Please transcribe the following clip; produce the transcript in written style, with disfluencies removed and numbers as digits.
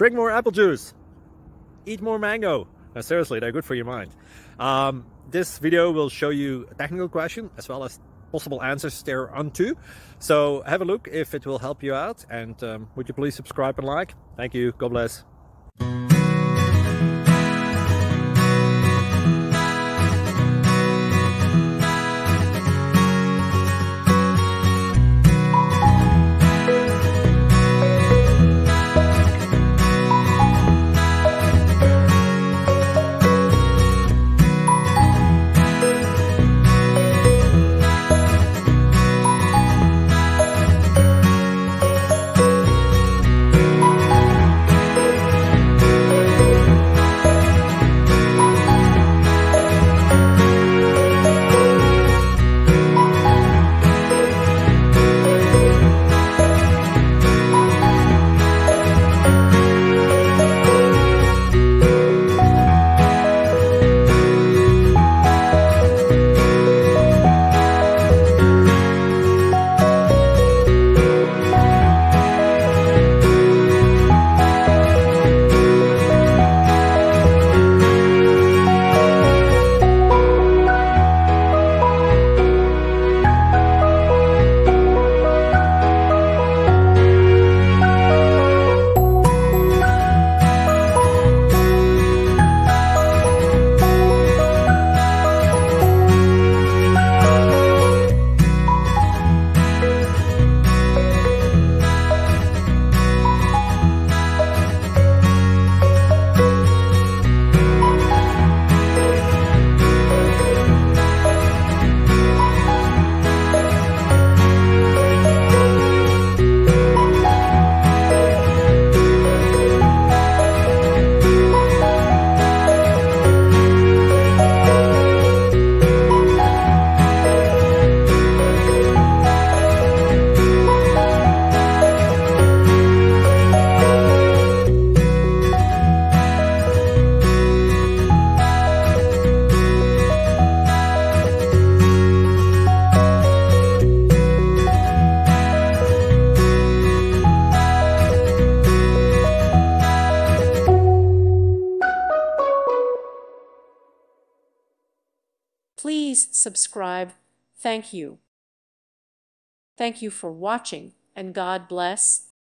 drink more apple juice, eat more mango. Now, seriously, they're good for your mind. This video will show you a technical question as well as possible answers thereunto. So have a look if it will help you out, and would you please subscribe and like? Thank you. God bless. Please subscribe. Thank you. Thank you for watching, and God bless.